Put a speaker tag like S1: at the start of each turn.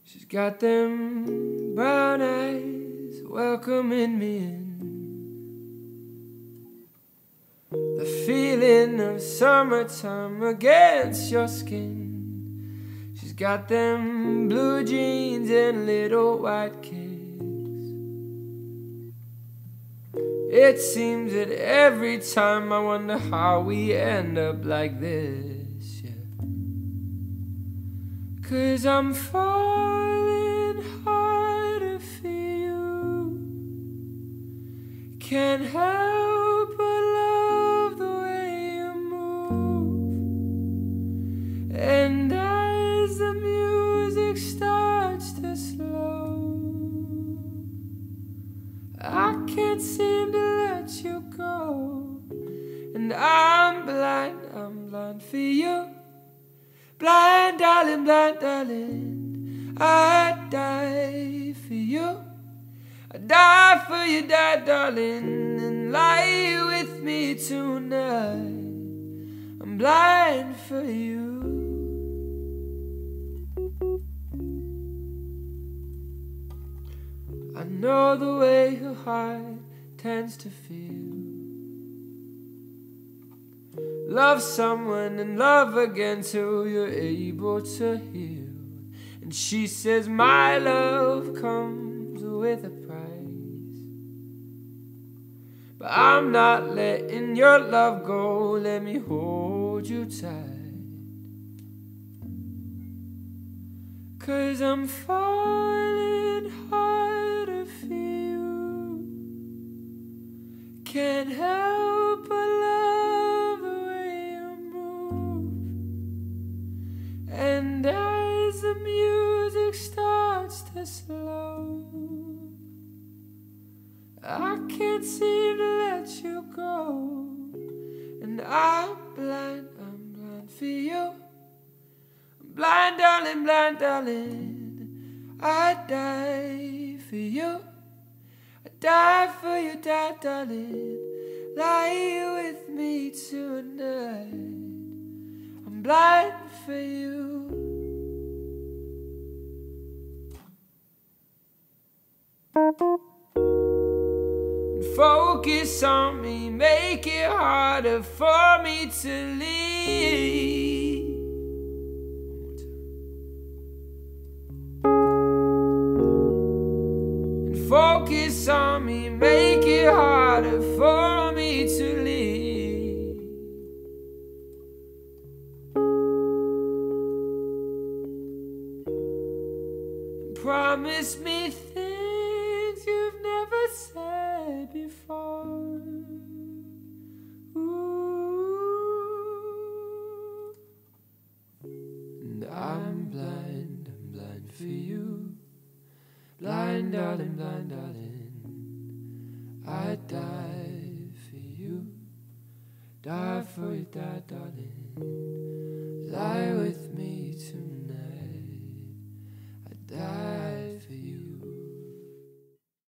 S1: She's got them brown eyes welcoming me in. The feeling of summertime against your skin. She's got them blue jeans and little white kicks. It seems that every time I wonder how we end up like this, yeah. 'Cause I'm falling harder for you. Can't help but love the way you move. And as the music starts to slow, I can't seem to let you go. And I'm blind for you. Blind darling, I'd die for you. I'd die for you, darling, and lie with me tonight. I'm blind for you. I know the way her heart tends to feel. Love someone and love again till you're able to heal. And she says my love comes with a price, but I'm not letting your love go. Let me hold you tight, 'cause I'm falling harder for you. Can't help but love the way you move. And as the music starts to slow, I can't seem to let you go. And I'm blind for you. I'm blind darling, I'd die for you. I'd die for you, darling. Lie with me tonight. I'm blind for you. And focus on me, make it harder for me to leave. And focus on me, make it harder for me to leave. And promise me things you've never said before. Ooh. And I'm blind for you. Blind darling, I'd die for you. Die for you, darling. Lie with